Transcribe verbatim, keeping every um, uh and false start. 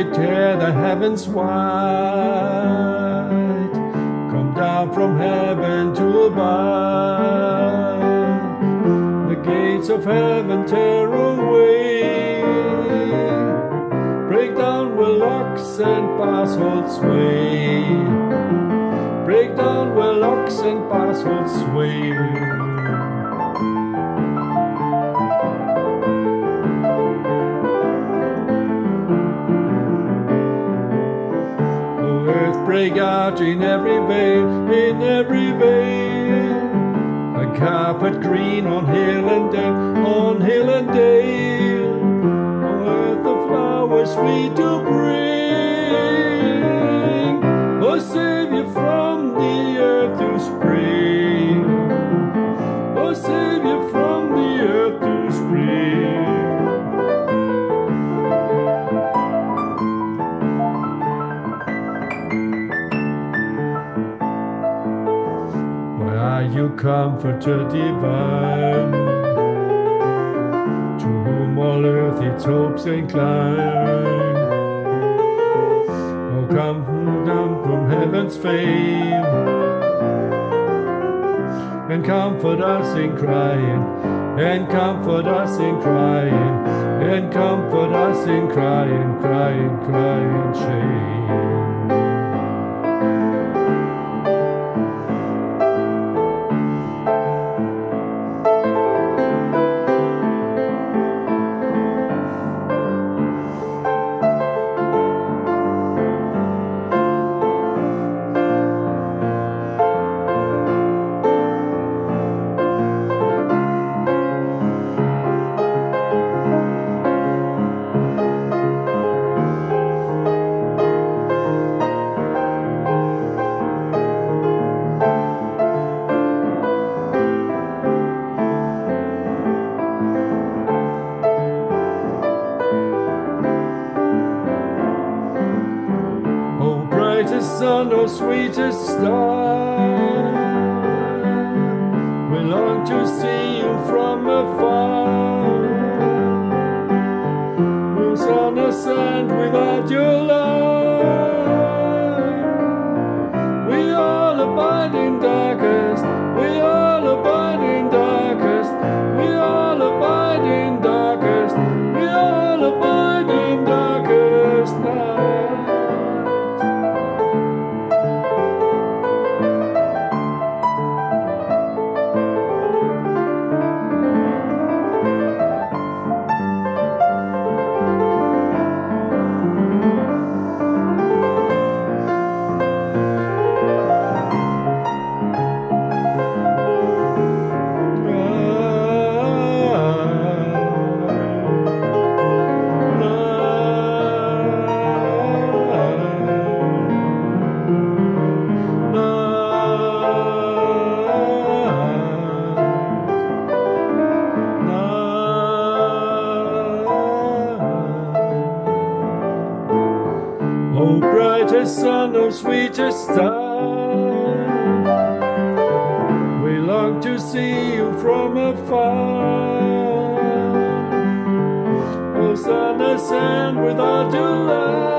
tear the heavens wide, come down from heaven to abide. The gates of heaven tear away, break down where locks and bars hold sway, break down where locks and bars hold sway. Break out in every vein, in every vein. A carpet green on hill and dale, on hill and dale. On earth the flowers sweet to bring, a Savior from the earth to spring, a Savior from the earth to spring. You comforter divine, to whom all earth its hopes incline. Oh, come down from heaven's fame, and comfort us in crying, and comfort us in crying, and comfort us in crying, crying, crying shame. Brightest sun, oh sweetest star, we long to see you from afar. Who's on the sand without your love? We all abide in darkest, we all abide in darkest, we all abide in darkest, we all abide in darkest night. Oh brightest sun, oh sweetest star, we long to see you from afar. Oh sun, a sand without your love.